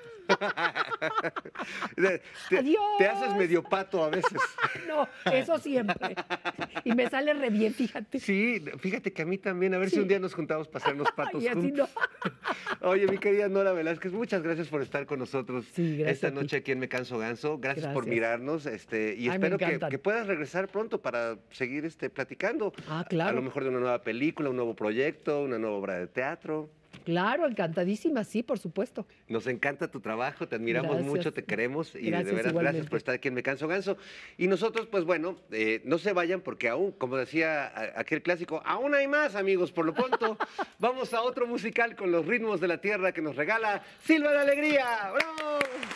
Te, te- Adiós. te haces medio pato a veces. No, eso siempre. Y me sale re bien, fíjate. Sí, fíjate que a mí también. A ver si un día nos juntamos para hacernos patos Y así juntos. no. Oye, mi querida Nora Velázquez, muchas gracias por estar con nosotros Sí, gracias esta a ti. noche aquí en Me Canso Ganso. Gracias, por Gracias. mirarnos este, y Ay, me espero que, encantan. que puedas regresar pronto para seguir este, platicando. Ah, claro. A lo mejor de una nueva película, un nuevo proyecto, una nueva obra de teatro. Claro, encantadísima, sí, por supuesto. Nos encanta tu trabajo, te admiramos Gracias. mucho, te queremos y de Gracias, veras gracias igualmente. por estar aquí en Me Canso Ganso. Y nosotros, pues bueno, eh, no se vayan porque aún, como decía a- aquel clásico, aún hay más, amigos. Por lo pronto, vamos a otro musical con los ritmos de la tierra que nos regala Silva de Alegría. ¡Bravo!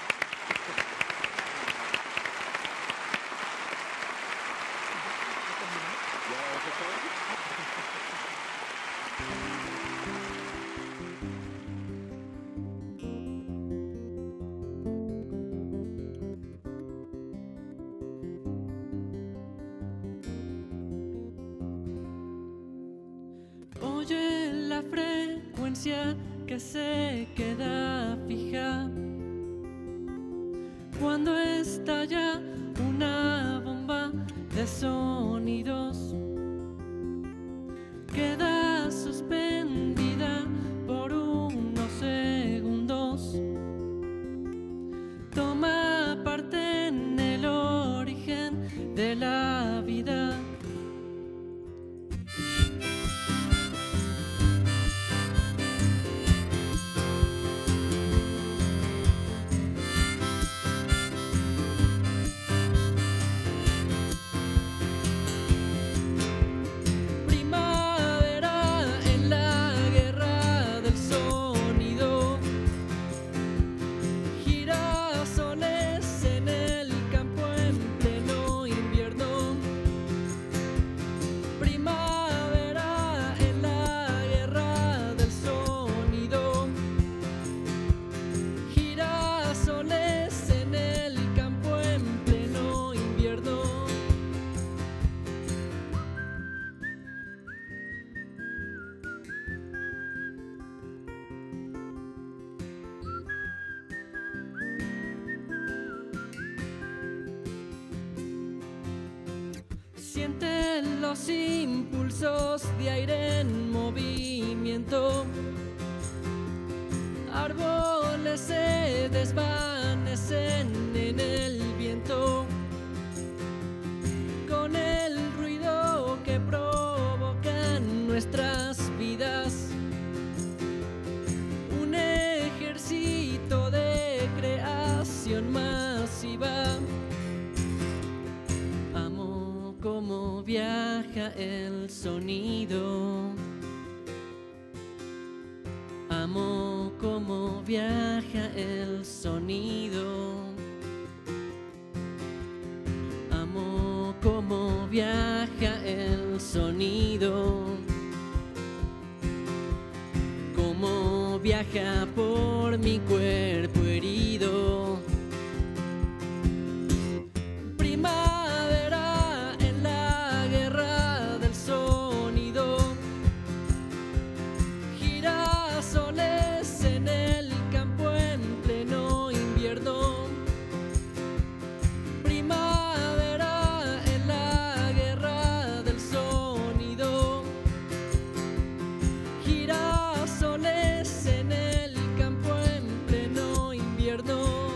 Oye la frecuencia que se queda fija cuando estalla una bomba de sonidos. Queda suspendida por unos segundos. Toma parte en el origen de la vida. Primavera Siente los impulsos de aire en movimiento. Árboles se desvanecen en el viento con el ruido que provocan nuestras vidas. Un ejército de creación masiva. Amo cómo viaja el sonido. Amo cómo viaja el sonido. Amo cómo viaja el sonido. Cómo viaja por mi cuerpo herido. Primavera en la guerra del sonido. Girasoles en el campo en pleno invierno. Primavera en la guerra del sonido. Girasoles en el campo en pleno invierno.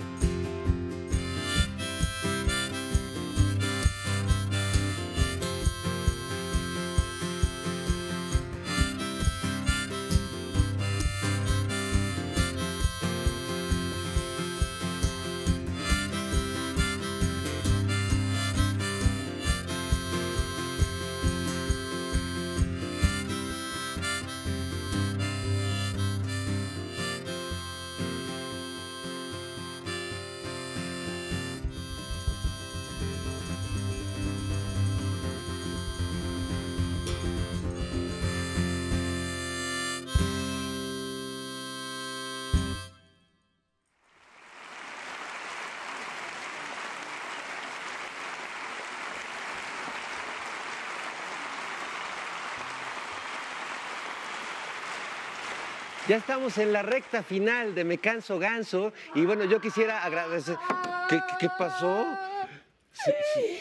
Ya estamos en la recta final de Me Canso Ganso y bueno, yo quisiera agradecer... ¿Qué, qué, qué pasó? Se- se-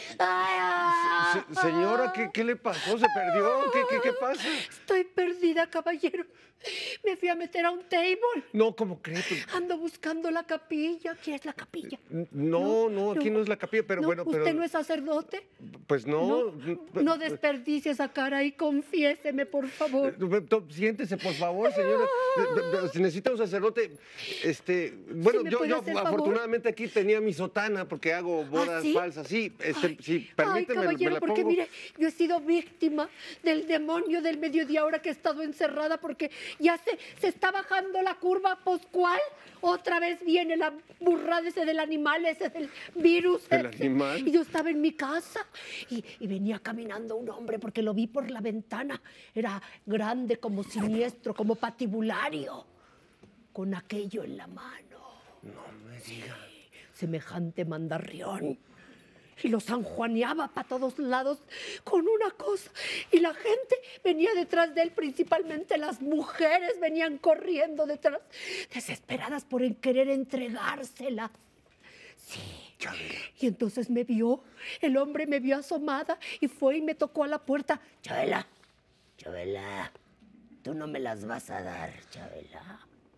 se- señora, ¿qué, ¿qué le pasó? ¿Se perdió? ¿Qué, qué, qué pasa? Estoy perdida, caballero. Me fui a meter a un table. No, ¿cómo crees? Ando buscando la capilla. ¿Aquí es la capilla? No, no, aquí no, es la capilla, pero No, bueno, pero... ¿Usted no es sacerdote? Pues no. No desperdicie esa cara y confiéseme, por favor. Siéntese, por favor, señora. Si necesita un sacerdote, este, bueno, ¿Sí me yo, puede yo hacer favor? afortunadamente aquí tenía mi sotana porque hago bodas sí? falsas. Sí, este, Ay, sí, Ay, permíteme, me caballero, la porque pongo. mire, yo he sido víctima del demonio del mediodía ahora que he estado encerrada porque ya se, se está bajando la curva poscual. Otra vez viene la burrada ese del animal, ese del virus. ¿El ese. animal? Y yo estaba en mi casa y, y venía caminando un hombre porque lo vi por la ventana. Era grande, como siniestro, como patibulario, con aquello en la mano. No me diga. Semejante mandarrión. Y lo sanjuaneaba para todos lados con una cosa. Y la gente venía detrás de él, principalmente las mujeres venían corriendo detrás, desesperadas por en querer entregársela. Sí. Chabela. Y entonces me vio, el hombre me vio asomada y fue y me tocó a la puerta. Chabela, Chabela, tú no me las vas a dar, Chabela.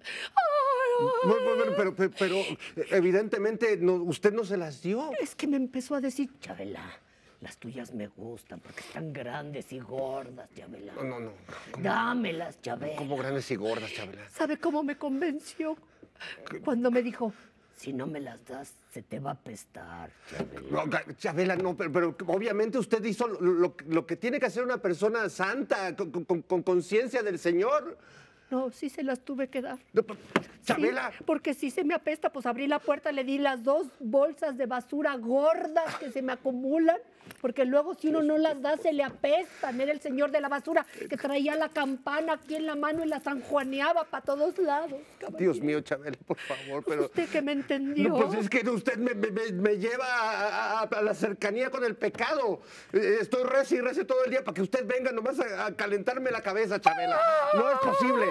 Bueno, bueno, pero, pero, pero, evidentemente no, usted no se las dio. Es que me empezó a decir, Chabela, las tuyas me gustan porque están grandes y gordas, Chabela. No, no, no. ¿Cómo, Dámelas, Chabela. cómo grandes y gordas, Chabela? ¿Sabe cómo me convenció? Cuando me dijo, si no me las das, se te va a apestar, Chabela. No, Ga- Chabela, no, pero, pero obviamente usted hizo lo, lo- lo que tiene que hacer una persona santa, con con- con conciencia del Señor. No, sí se las tuve que dar. No, pero, Chabela. Sí, porque si se me apesta, pues abrí la puerta, le di las dos bolsas de basura gordas que se me acumulan, porque luego si uno no las da, se le apestan. Era el señor de la basura que traía la campana aquí en la mano y la sanjuaneaba para todos lados. caballero. Dios mío, Chabela, por favor, pero... Usted que me entendió. No, pues es que usted me, me- me- me lleva a, a- a la cercanía con el pecado. Eh, Estoy rece y rece todo el día para que usted venga nomás a, a calentarme la cabeza, Chabela. No es posible.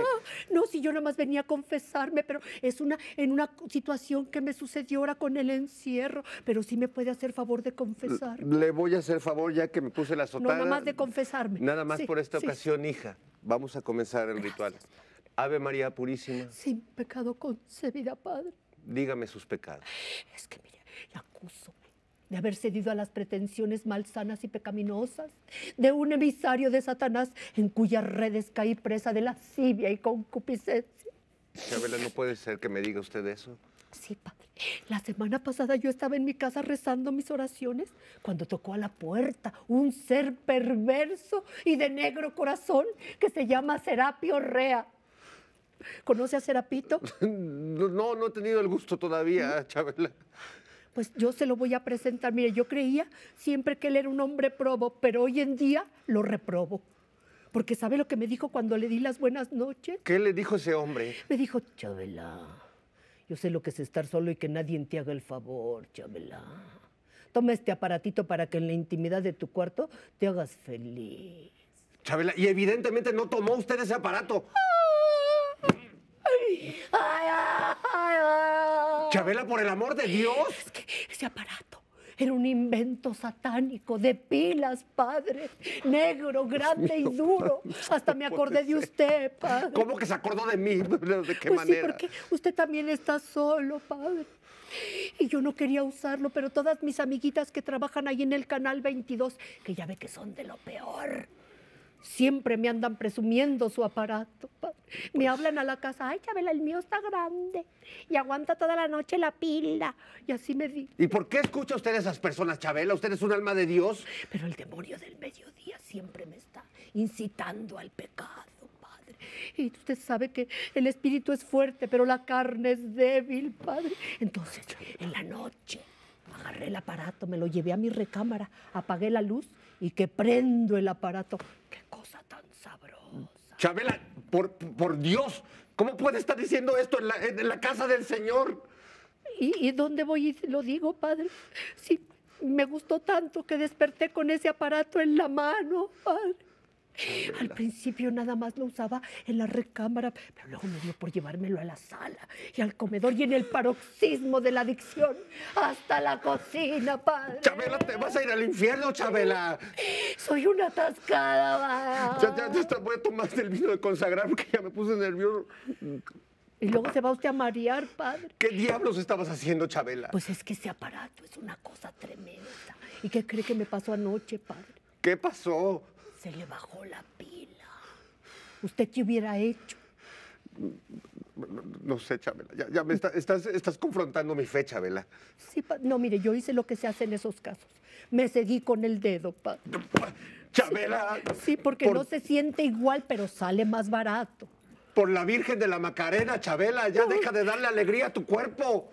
No, si yo nada más venía a confesarme, pero es una en una situación que me sucedió ahora con el encierro. Pero sí me puede hacer favor de confesarme. Le voy a hacer favor ya que me puse la No, sotana. nada más de confesarme. Nada más Sí, por esta sí. ocasión, hija. Vamos a comenzar el ritual. Ave María Purísima, Sin pecado concebida, Padre. dígame sus pecados. Es que, mire, le acuso de haber cedido a las pretensiones malsanas y pecaminosas de un emisario de Satanás en cuyas redes caí presa de lascivia y concupiscencia. Chabela, no puede ser que me diga usted eso. Sí, Padre. La semana pasada yo estaba en mi casa rezando mis oraciones cuando tocó a la puerta un ser perverso y de negro corazón que se llama Serapio Rea. ¿Conoce a Serapito? No, no he tenido el gusto todavía, Chabela. Pues yo se lo voy a presentar. Mire, yo creía siempre que él era un hombre probo, pero hoy en día lo reprobo. Porque ¿sabe lo que me dijo cuando le di las buenas noches? ¿Qué le dijo ese hombre? Me dijo, Chabela, yo sé lo que es estar solo y que nadie te haga el favor, Chabela. Toma este aparatito para que en la intimidad de tu cuarto te hagas feliz. Chabela, y evidentemente no tomó usted ese aparato. Ay, ay, ay, ay. Chabela, por el amor de Dios. Es que ese aparato era un invento satánico de pilas, padre. Negro, grande y duro. Hasta me acordé de usted, padre. ¿Cómo que se acordó de mí? ¿De qué Pues manera? sí, porque usted también está solo, padre. Y yo no quería usarlo, pero todas mis amiguitas que trabajan ahí en el Canal veintidós, que ya ve que son de lo peor, siempre me andan presumiendo su aparato, padre. Me hablan a la casa, ay, Chabela, el mío está grande y aguanta toda la noche la pila. Y así me di. ¿Y por qué escucha usted a esas personas, Chabela? ¿Usted es un alma de Dios? Pero el demonio del mediodía siempre me está incitando al pecado, padre. Y usted sabe que el espíritu es fuerte, pero la carne es débil, padre. Entonces, en la noche, agarré el aparato, me lo llevé a mi recámara, apagué la luz y que prendo el aparato. ¡Qué cosa tan sabrosa! Chabela, por, por Dios, ¿cómo puede estar diciendo esto en la, en la casa del Señor? ¿Y, ¿Y dónde voy y lo digo, padre? Sí, me gustó tanto que desperté con ese aparato en la mano, padre. Chabela. Al principio nada más lo usaba en la recámara, pero luego me dio por llevármelo a la sala y al comedor y en el paroxismo de la adicción hasta la cocina, padre. Chabela, te vas a ir al infierno, Chabela. Soy una atascada, va. Ya, ya, ya está, voy a tomar el vino de consagrar porque ya me puse nervioso. Y luego se va usted a marear, padre. ¿Qué diablos estabas haciendo, Chabela? Pues es que ese aparato es una cosa tremenda. ¿Y qué cree que me pasó anoche, padre? ¿Qué pasó? Se le bajó la pila. ¿Usted qué hubiera hecho? No, no sé, Chabela. Ya, ya me está- estás, estás confrontando mi fe, Chabela. Sí, pa- no, mire, yo hice lo que se hace en esos casos. Me seguí con el dedo, padre. Chabela. Sí, porque por, no se siente igual, pero sale más barato. por la Virgen de la Macarena, Chabela. Ya deja de darle alegría a tu cuerpo.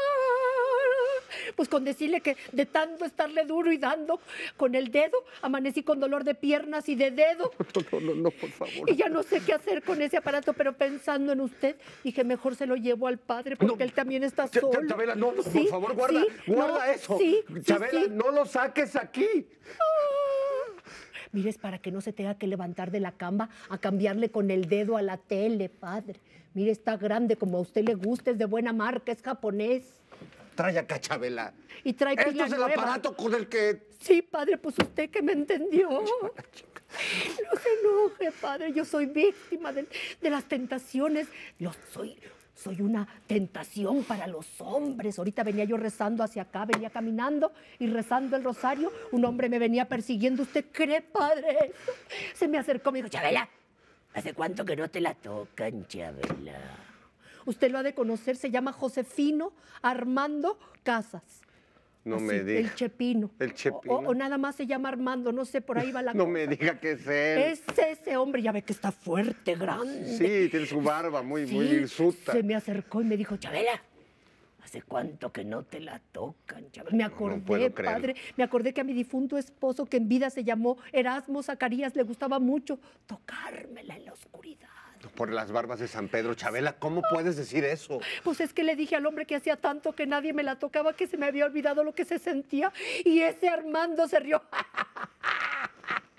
Pues con decirle que de tanto estarle duro y dando con el dedo, amanecí con dolor de piernas y de dedo. No, no, no, por favor. Y ya no sé qué hacer con ese aparato, pero pensando en usted, dije, mejor se lo llevo al padre, porque No. él también está Ch- solo. Ch- Chabela, no, no, Sí, por favor, guarda, sí, guarda no, eso. Sí, sí, Chabela, sí. no lo saques aquí. Mire, es para que no se tenga que levantar de la cama a cambiarle con el dedo a la tele, padre. Mire, está grande, como a usted le gusta, es de buena marca, es japonés. Trae acá, Chabela. Y trae Esto pila es el nueva. aparato con el que... Sí, padre, pues usted que me entendió. No se enoje, padre, yo soy víctima de, de las tentaciones. Yo soy, soy una tentación para los hombres. Ahorita venía yo rezando hacia acá, venía caminando y rezando el rosario. Un hombre me venía persiguiendo. ¿Usted cree, padre, eso? Se me acercó y me dijo, Chabela, ¿hace cuánto que no te la tocan, Chabela? Usted lo ha de conocer, se llama Josefino Armando Casas. No Así, me diga. El Chepino. El Chepino. O, o nada más se llama Armando, no sé, por ahí va la No cosa. me diga que es él. Es ese hombre, ya ve que está fuerte, grande. Sí, tiene su barba muy, muy Sí, hirsuta. se me acercó y me dijo, Chabela, ¿hace cuánto que no te la tocan, Chabela? Me acordé, puedo creerlo. padre, me acordé que a mi difunto esposo, que en vida se llamó Erasmo Zacarías, le gustaba mucho tocármela en la oscuridad. Por las barbas de San Pedro, Chabela, ¿cómo puedes decir eso? Pues es que le dije al hombre que hacía tanto que nadie me la tocaba que se me había olvidado lo que se sentía. Y ese Armando se rió.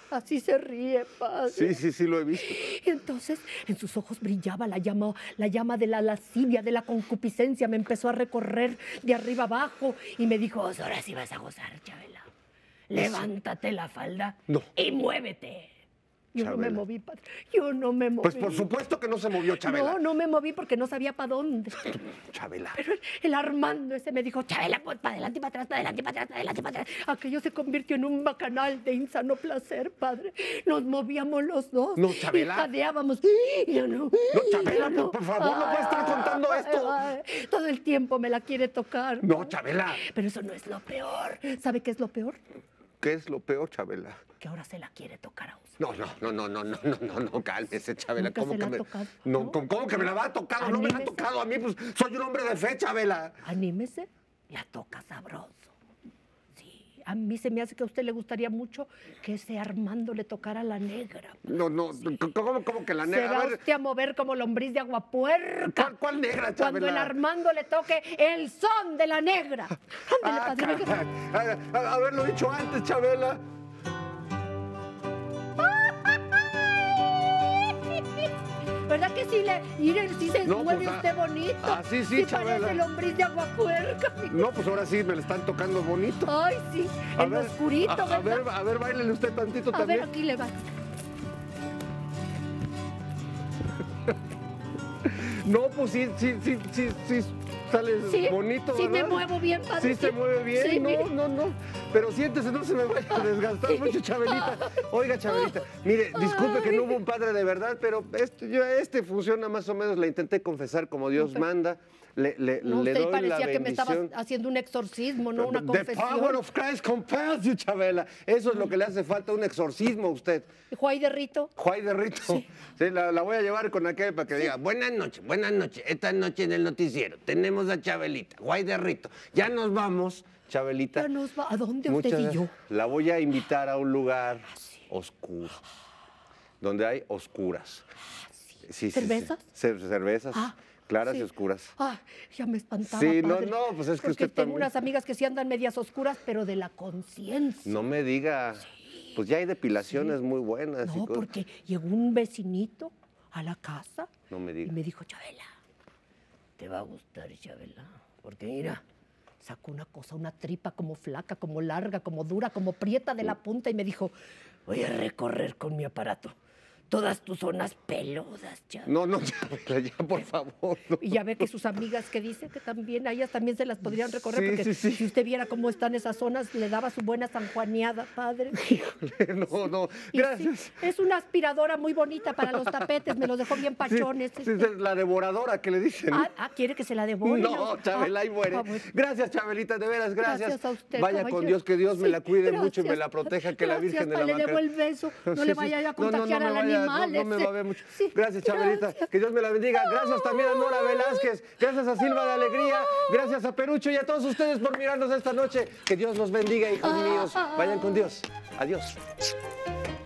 Así se ríe, padre. Sí, sí, sí, lo he visto. Y entonces en sus ojos brillaba la llama, la llama de la lascivia, de la concupiscencia. Me empezó a recorrer de arriba abajo y me dijo, ahora sí vas a gozar, Chabela. Levántate la falda no. y muévete. Yo Chabela. no me moví, padre. Yo no me moví. Pues por supuesto que no se movió, Chabela. No, no me moví porque no sabía para dónde. Chabela. Pero el, el Armando ese me dijo, Chabela, pues para adelante y para atrás, para adelante y para atrás, para adelante y para atrás. Aquello se convirtió en un bacanal de insano placer, padre. Nos movíamos los dos. No, Chabela. Y jadeábamos. Yo no. No, Chabela, yo por favor, no puedes estar contando ay, esto. ay, todo el tiempo me la quiere tocar. No, Chabela. Pero eso no es lo peor. ¿Sabe qué es lo peor? ¿Qué es lo peor, Chabela? Que ahora se la quiere tocar a usted. No, no, no, no, no, no, no, no, no, cálmese, Chabela. ¿Nunca ¿Cómo se que la ha me... tocado? No, ¿No? ¿cómo, cómo que me la va a tocar? No me la ha Anímese. tocado a mí, pues soy un hombre de fe, Chabela. Anímese, la toca sabroso. Sí, a mí se me hace que a usted le gustaría mucho que ese Armando le tocara a la negra. No, no, ¿cómo, cómo que la Se negra? va A ver, usted a mover como lombriz de agua puerca. ¿cuál, cuál negra, Cuando el Chabela? Armando le toque el son de la negra. Ándale, Ah, padre. venga. caray. A- a- Haberlo dicho antes, Chabela. ¿Verdad que sí, le, mire, sí se No, mueve pues, usted ah, bonito? ah, sí, sí, sí Chabela. parece lombriz de agua puerca. No, pues ahora sí me le están tocando bonito. Ay, sí, A en lo ver, oscurito, a, a ¿verdad? ver, a ver, báilele usted tantito A también. ver, aquí le va. No, pues sí, sí, sí, sí, sí, sale Sí, bonito, sí me ¿verdad? muevo bien, padre. Sí se mueve bien, Sí, no, mire. no, no. Pero siéntese, no se me vaya a desgastar mucho, Chabelita. Oiga, Chabelita, mire, disculpe que no hubo un padre de verdad, pero este, yo, este funciona más o menos, la intenté confesar como Dios manda. Le, le, No, le usted doy parecía la que me estaba bendición. haciendo un exorcismo, no una The power confesión. of Christ compels you, Chabela. Eso es lo que le hace falta, un exorcismo a usted. Juay de Rito. Juay de Rito. Sí, la, la voy a llevar con aquel para que diga, buenas noches, buenas noches. Esta noche en el noticiero tenemos a Chabelita, Juay de Rito. Ya nos vamos, Chabelita. Ya nos va. ¿A dónde Muchas usted y gracias. yo? La voy a invitar a un lugar oscuro, donde hay oscuras. Sí, sí, sí. ¿Cervezas? Cer- cervezas, Ah, claras sí. y oscuras. Ah, ya me espantaba, Sí, no, padre. no, pues es que Porque usted tengo también. unas amigas que sí andan medias oscuras, pero de la conciencia. No me diga. Pues ya hay depilaciones muy buenas. y No, cosas. porque llegó un vecinito a la casa No me y diga. me dijo, Chabela, te va a gustar, Chabela, porque mira, sacó una cosa, una tripa como flaca, como larga, como dura, como prieta de la punta y me dijo, voy a recorrer con mi aparato todas tus zonas peludas, Chabela. No, no, Chabela, ya, por favor. no. Y ya ve que sus amigas que dicen que también a ellas también se las podrían recorrer, Sí, porque sí, sí. si usted viera cómo están esas zonas, le daba su buena sanjuaneada, padre. No, no, Y gracias. sí, es una aspiradora muy bonita para los tapetes, me los dejó bien pachones. Sí, sí, este. es la devoradora que le dicen. Ah, ah, ¿quiere que se la devore? No, Chabela, ahí muere. Ah, bueno. Gracias, Chabelita, de veras, gracias. Gracias a usted, Vaya con caballero. Dios, que Dios me Sí, la cuide mucho y me gracias. la proteja, que la Gracias, Virgen de pa, la le Macarena. debo el beso, no le vaya a No, no, contagiar no al me vaya, animal No, no me ese. va a ver mucho. Sí, Gracias, Chabelita, gracias. que Dios me la bendiga. Gracias también a Nora Velázquez, gracias a Silva de Alegría, gracias a Perucho y a todos ustedes por mirarnos esta noche. Que Dios los bendiga, hijos míos. Vayan con Dios. Adiós.